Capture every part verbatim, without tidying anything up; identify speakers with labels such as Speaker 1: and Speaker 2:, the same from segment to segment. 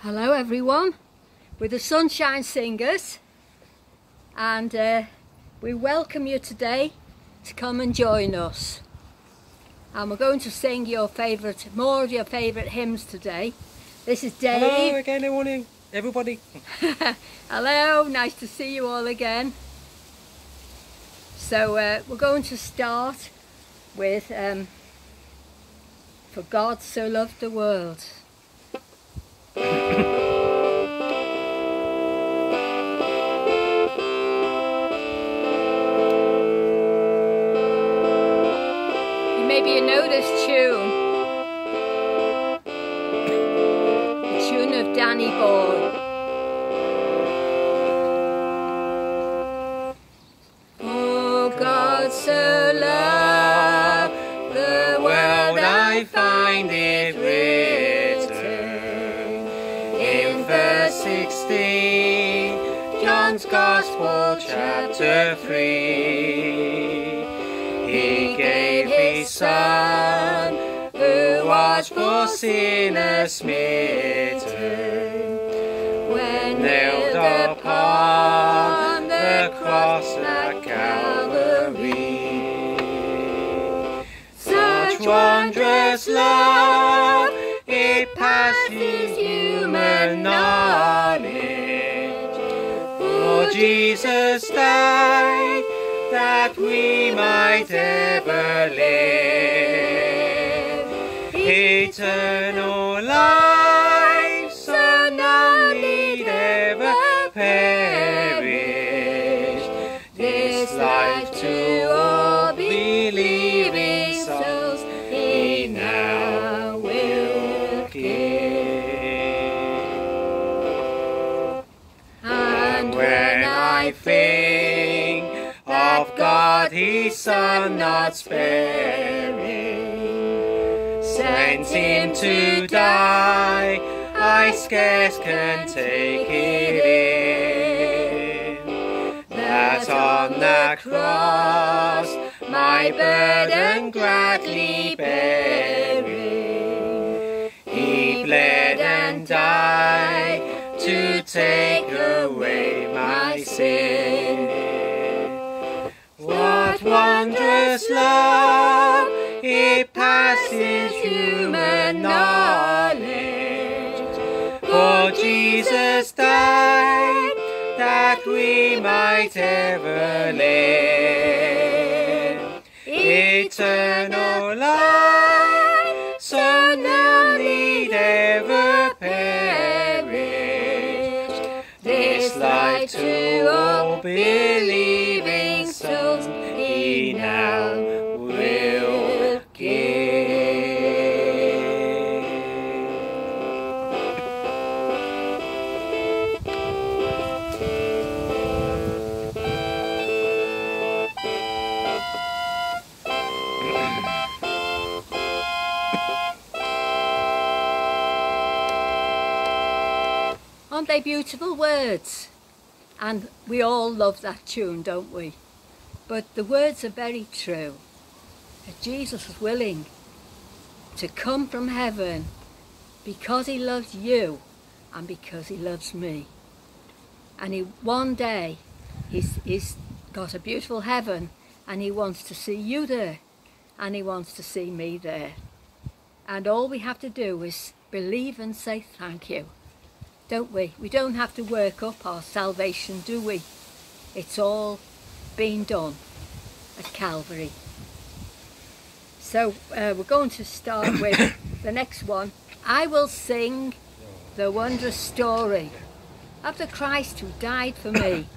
Speaker 1: Hello everyone, we're the Sunshine Singers, and uh, we welcome you today to come and join us. And we're going to sing your favourite, more of your favourite hymns today. This is Dave.
Speaker 2: Hello again everyone, everybody.
Speaker 1: Hello, nice to see you all again. So uh, we're going to start with um, For God So Loved the World. You maybe know this tune, the tune of Danny Boy. For God so loved the world, I find it written in verse sixteen, John's Gospel, chapter three. He gave his Son, who was for sinners smitten, when nailed upon the cross at Calvary. Such wondrous love, it passes human knowledge. For Jesus died, that we might ever live eternal life, so none need ever perish. This life to all believing souls He now will give. And when I think of God, His Son not sparing, sent Him to die, I scarce can take it in, that on that cross my burden gladly bearing, He bled and died to take away my sin. What wondrous love, it passes human knowledge. For Jesus died, that we might ever live eternal life, so none need ever perish. This life to all believing souls He now will give. Aren't they beautiful words? And we all love that tune, don't we? But the words are very true. That Jesus was willing to come from heaven because He loves you and because He loves me. And he one day he's, he's got a beautiful heaven, and He wants to see you there, and He wants to see me there. And all we have to do is believe and say thank you. Don't we? We don't have to work up our salvation, do we? It's all been done at Calvary. So uh, we're going to start with the next one. I will sing the wondrous story of the Christ who died for me.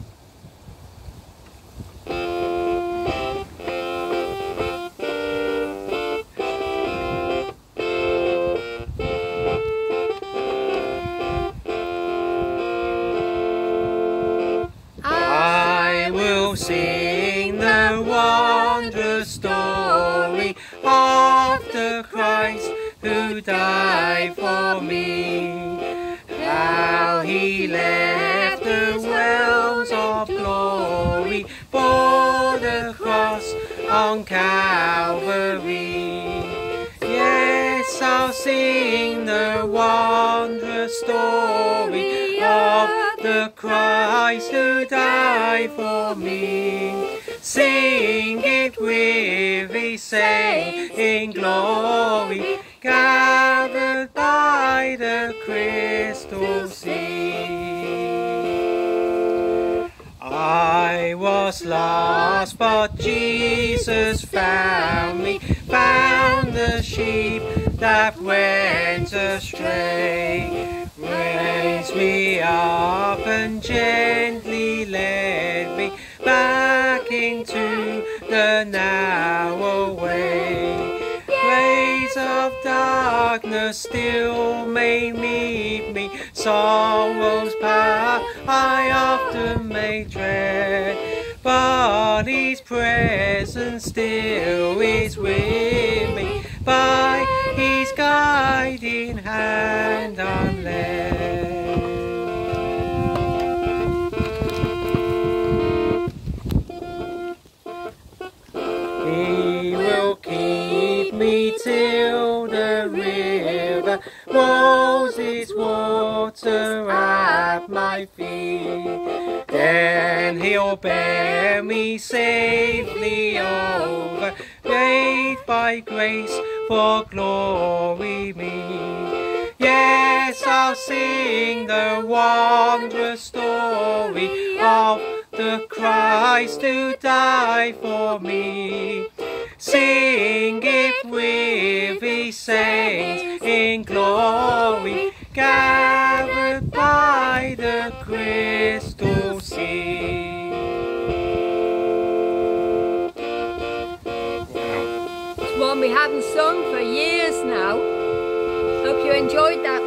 Speaker 1: Sing the wondrous story of the Christ who died for me, how He left the wells of glory for the cross on Calvary. Yes, I'll sing the wondrous story
Speaker 2: the Christ who died for me. Sing it with his saints in glory, gathered by the crystal sea. I was lost, but Jesus found me, found the sheep that went astray, raised me up and gently led me back into the narrow way. Rays of darkness still may meet me, sorrow's power I often may dread, but his presence still is with me, by his guiding hand I'm led. He will keep me till the river rolls its water at my feet. Then he'll bear me safely over, great by grace for glory me. Yes, I'll sing the wondrous story of the Christ who died for me. Sing it with his saints in glory, gathered by the crystal sea.
Speaker 1: It's one we haven't sung for years now. Hope you enjoyed that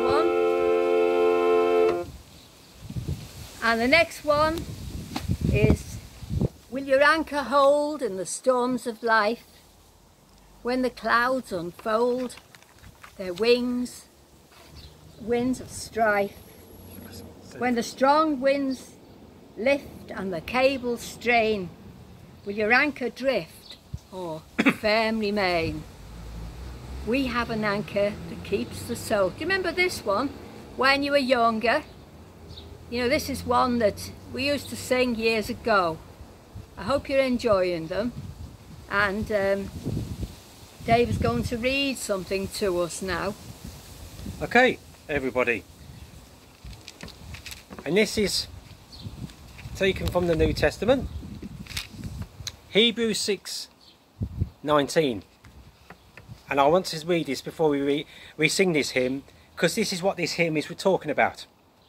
Speaker 1: one. And the next one is, will your anchor hold in the storms of life, when the clouds unfold their wings, winds of strife, when the strong winds lift and the cables strain, will your anchor drift or firm remain? We have an anchor that keeps the soul. Do you remember this one when you were younger? You know, this is one that we used to sing years ago. I hope you're enjoying them. And um, Dave is going to read something to us now.
Speaker 2: Okay, everybody. And this is taken from the New Testament. Hebrews six nineteen. And I want to read this before we, re we sing this hymn, because this is what this hymn is we're talking about.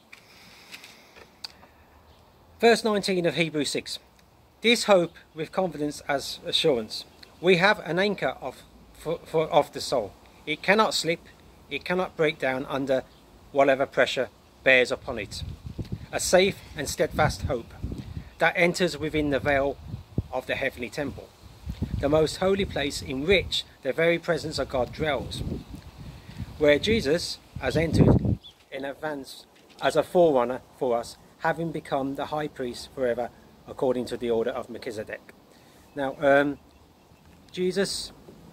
Speaker 2: Verse nineteen of Hebrews six. This hope with confidence as assurance. We have an anchor of, for, for, of the soul. It cannot slip, it cannot break down under whatever pressure bears upon it. A safe and steadfast hope that enters within the veil of the heavenly temple, the most holy place in which the very presence of God dwells, where Jesus has entered in advance as a forerunner for us, having become the high priest forever according to the order of Melchizedek. Now, um, Jesus,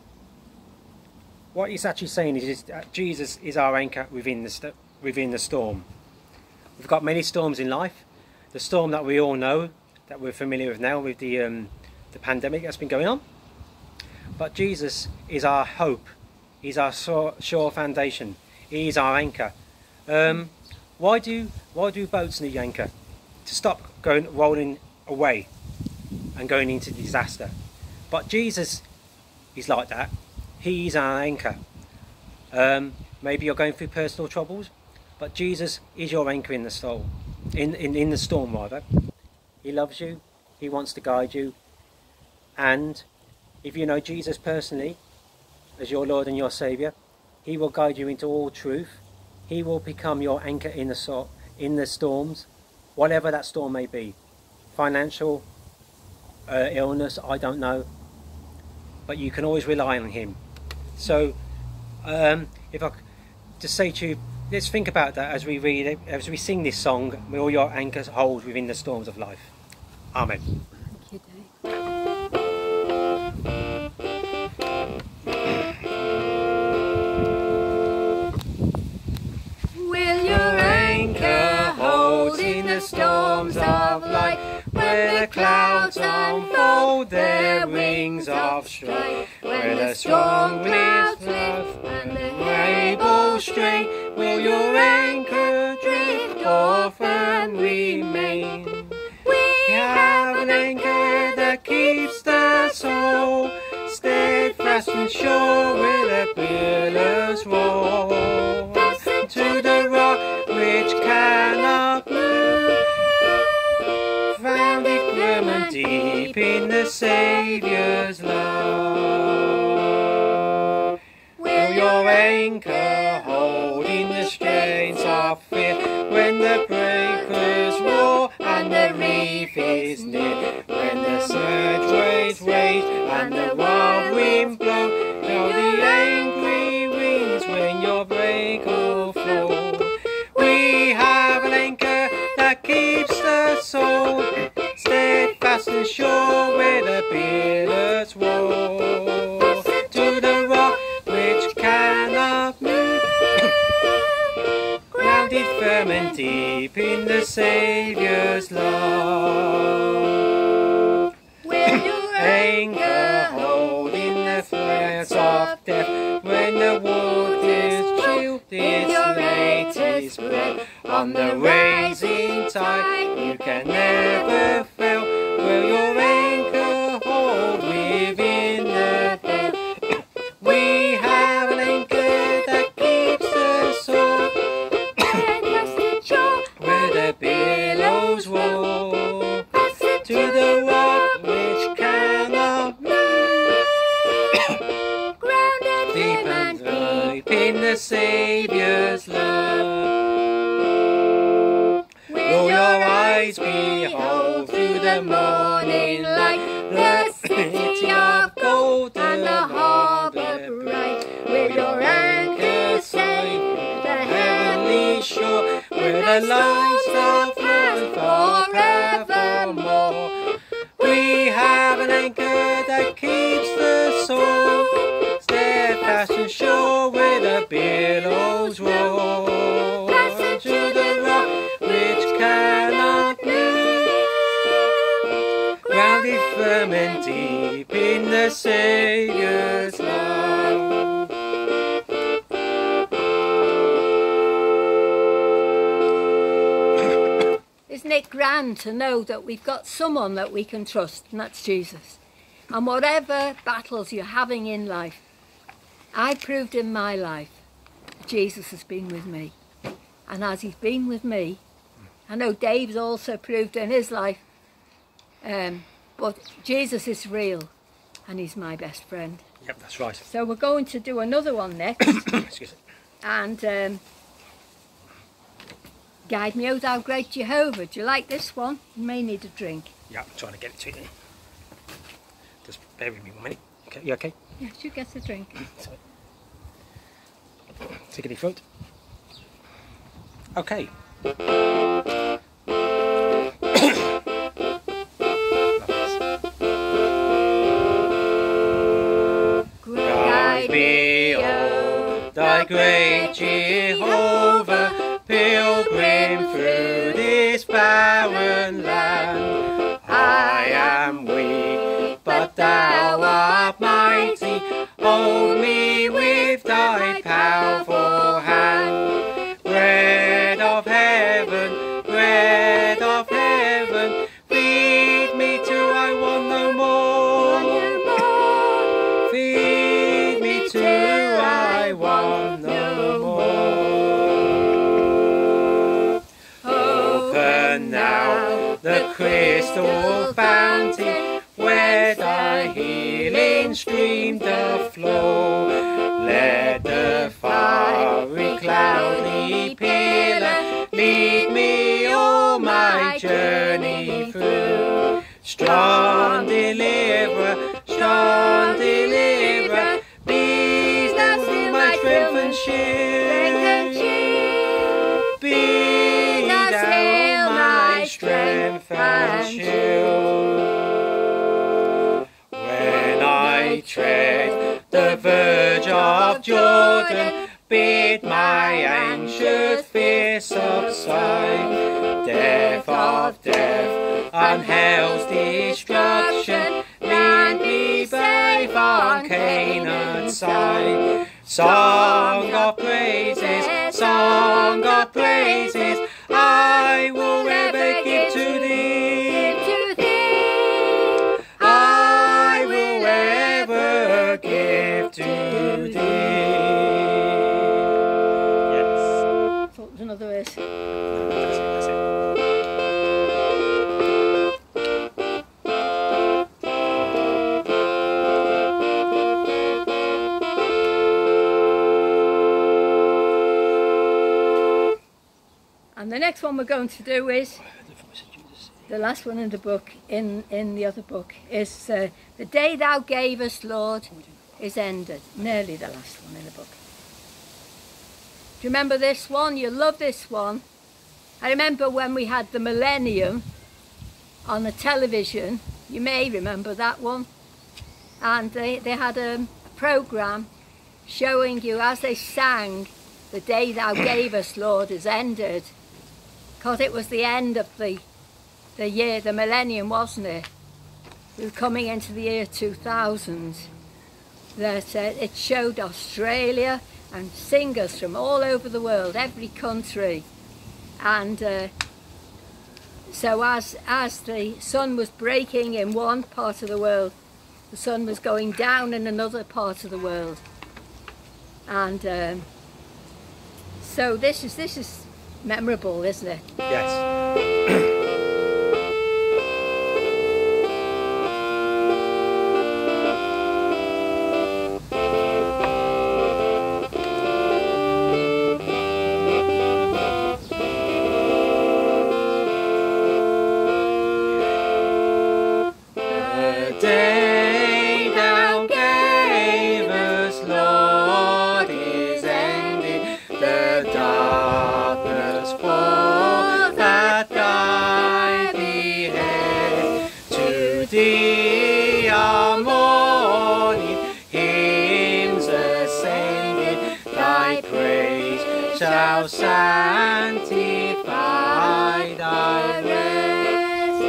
Speaker 2: what he's actually saying is that Jesus is our anchor within the, st within the storm. We've got many storms in life. The storm that we all know, that we're familiar with now with the, um, the pandemic that's been going on. But Jesus is our hope. He's our sure, sure foundation. He is our anchor. Um, why do why do boats need anchor? To stop going rolling away and going into disaster. But Jesus is like that. He's our anchor. Um, maybe you're going through personal troubles, but Jesus is your anchor in the soul, in, in, in the storm rather. He loves you, he wants to guide you, and if you know Jesus personally as your Lord and your Saviour, he will guide you into all truth. He will become your anchor in the so in the storms, whatever that storm may be. Financial, uh, illness, I don't know, but you can always rely on him. So um, if I just say to you, let's think about that as we read it, as we sing this song, may all your anchors hold within the storms of life. Amen.
Speaker 1: Thank you, Dave.
Speaker 2: Will your anchor hold in the storm unfold their wings of strife. When the storm clouds lift and the cables strain, will your anchor drift or firm remain? We have an anchor that keeps the soul steadfast and sure where the billows roll. To the rock which cannot move, found it firm and deep in the Saviour's love. Will your anchor hold in the strains of fear when the breakers roar and the reef is near? When the surge waves rage and the wild wind blow, know the angry winds when your break will flow. We have an anchor that keeps the soul steadfast and sure where the billows roll. To the rock which cannot move, grounded firm and deep in the Saviour's love. Will your anchor hold in the flares of death when the waters chill its latest breath? On the rising tide you can never fail. Will your anchor hold within the depth? We have an anchor that keeps the soul where the billows roll. To the rock which cannot move, grounded deep and deep in the Saviour's love. Will your eyes behold through the morning light the city of gold and the harbour bright? Will your anchor sail the heavenly shore where the lights of life forevermore? We have an anchor that keeps the soul steadfast and sure where the billows roll. To the rock which cannot move, grounded firm and deep in the Saviour's love.
Speaker 1: Isn't it grand to know that we've got someone that we can trust, and that's Jesus? And whatever battles you're having in life, I proved in my life that Jesus has been with me. And as he's been with me, I know Dave's also proved in his life, um, but Jesus is real and he's my best friend.
Speaker 2: Yep, that's right.
Speaker 1: So we're going to do another one next.
Speaker 2: Excuse me.
Speaker 1: And um, Guide Me, O Thou Great Jehovah. Do you like this one? You may need a drink.
Speaker 2: Yeah, I'm trying to get it to you. Just bear with me one minute. Okay, you okay?
Speaker 1: Yes, you get a drink.
Speaker 2: Sorry. Take a deep throat. Okay. Guide me, O thy great Jehovah, pilgrim through this barren land. I am weak, but thou art mighty. Hold me with thy powerful hand. Bread of heaven, bread of heaven, feed me till I want no more. Feed me till I want no more. Open now the crystal fountain where thy healing stream doth flow. Let the fiery cloudy pillar lead me all my journey through. Strong deliverer, strong deliverer, be thou still my strength and shield. Be thou still my strength and shield. When I tread the verge of Jordan, bid my anxious fear subside. Death of death, on hell's destruction. Lead me safe on Canaan's side. Song of praises, song of praises, I will ever give to thee. I will ever give to thee. Yes.
Speaker 1: I thought there was another verse.
Speaker 2: That's it, that's it.
Speaker 1: And the next one we're going to do is, the last one in the book, in, in the other book, is uh, the day thou gavest, Lord, is ended. Nearly the last one in the book. Do you remember this one? You love this one. I remember when we had the Millennium on the television. You may remember that one. And they, they had a programme showing you as they sang, the day thou gavest, Lord, is ended. Because it was the end of the, the year, the millennium, wasn't it? We were coming into the year two thousand. That uh, it showed Australia and singers from all over the world, every country. And uh, so as, as the sun was breaking in one part of the world, the sun was going down in another part of the world. And um, so this is, this is memorable, isn't it?
Speaker 2: Yes. Thee are morning hymns ascended, thy praise shall sanctify thy rest.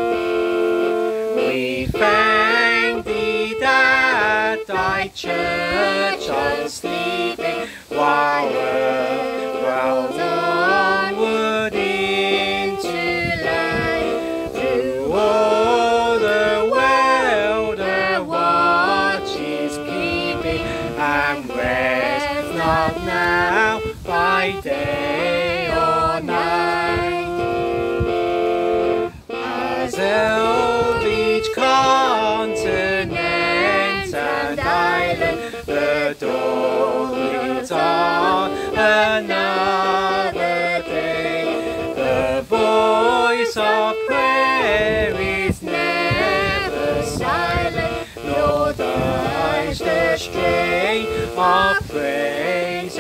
Speaker 2: We thank thee that thy church on sleeping while earth crowds onward into light, through all the world a watch is keeping, and rest not now by day or night. As of each continent and island the dawn leads on another day, the voice of prayer is never silent, nor dies the strain of praise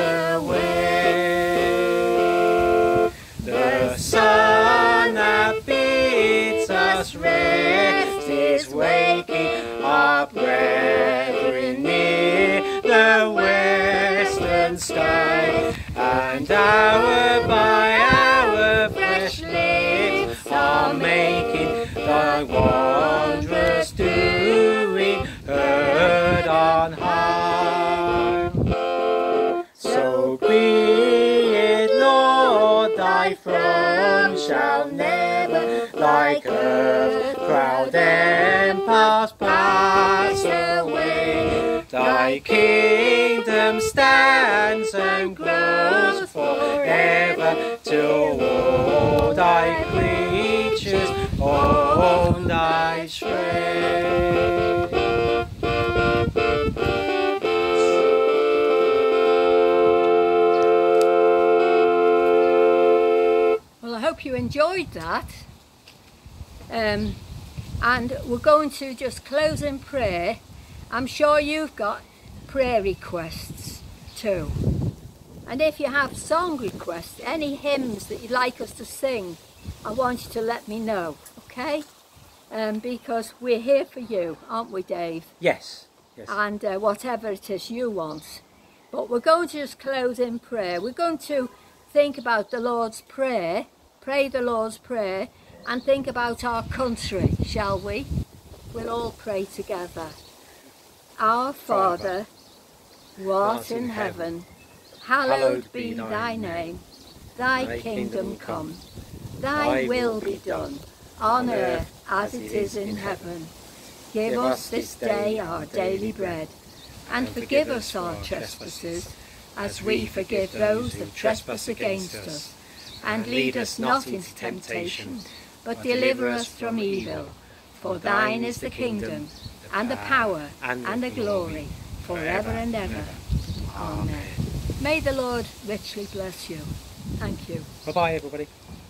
Speaker 2: away. The sun that bids us rest is waking our brethren near the western sky, and hour by hour fresh lips are making thy wondrous doing heard on high. So be it, Lord, thy throne shall never, like earth proud empires, pass away. Thy kingdom stands and grows forever, till all thy creatures own thy strength.
Speaker 1: Well, I hope you enjoyed that. Um, and we're going to just close in prayer. I'm sure you've got prayer requests too. And if you have song requests, any hymns that you'd like us to sing, I want you to let me know, okay? Um, because we're here for you, aren't we, Dave?
Speaker 2: Yes. Yes.
Speaker 1: And uh, whatever it is you want. But we're going to just close in prayer. We're going to think about the Lord's Prayer, pray the Lord's Prayer, and think about our country, shall we? We'll all pray together. Our Father, who art in heaven, hallowed be thy name. Thy kingdom come. Thy will be done, on earth as it is in heaven. Give us this day our daily bread, and forgive us our trespasses, as we forgive those that trespass against us. And lead us not into temptation, but deliver us from evil. For thine is the kingdom, and the power, and the glory, forever and ever. Amen. May the Lord richly bless you. Thank you.
Speaker 2: Bye-bye, everybody.